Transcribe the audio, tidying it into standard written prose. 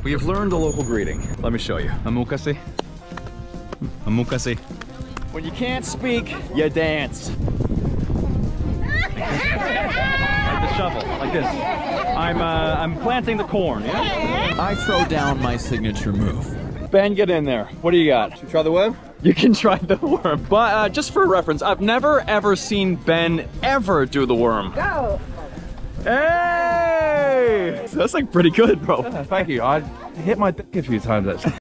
We have learned a local greeting. Let me show you. Amukase. Amukase. When you can't speak, you dance. Like the shovel, like this. I'm planting the corn, yeah? I throw down my signature move. Ben, get in there. What do you got? Should we try the worm? You can try the worm. But just for reference, I've never ever seen Ben ever do the worm. Go! Hey! That's like pretty good, bro. Thank you. I hit my dick a few times actually.